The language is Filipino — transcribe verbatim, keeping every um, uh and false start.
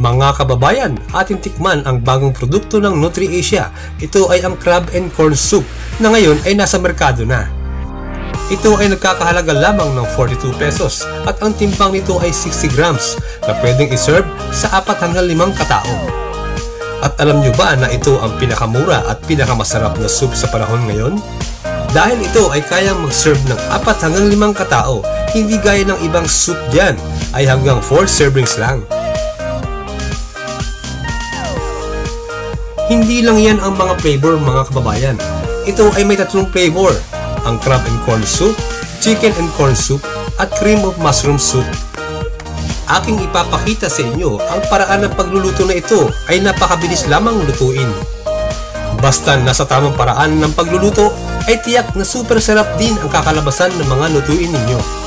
Mga kababayan, ating tikman ang bagong produkto ng NutriAsia. Ito ay ang Crab and Corn Soup na ngayon ay nasa merkado na. Ito ay nagkakahalaga lamang ng forty-two pesos at ang timbang nito ay sixty grams na pwedeng iserve sa apat hanggang limang katao. At alam nyo ba na ito ang pinakamura at pinakamasarap na soup sa panahon ngayon? Dahil ito ay kayang mag-serve ng apat hanggang limang katao, hindi gaya ng ibang soup dyan ay hanggang four servings lang. Hindi lang yan ang mga flavor mga kababayan. Ito ay may tatlong flavor, ang crab and corn soup, chicken and corn soup, at cream of mushroom soup. Aking ipapakita sa inyo ang paraan ng pagluluto na ito ay napakabilis lamang lutuin. Basta nasa tamang paraan ng pagluluto ay tiyak na super sarap din ang kakalabasan ng mga lutuin ninyo.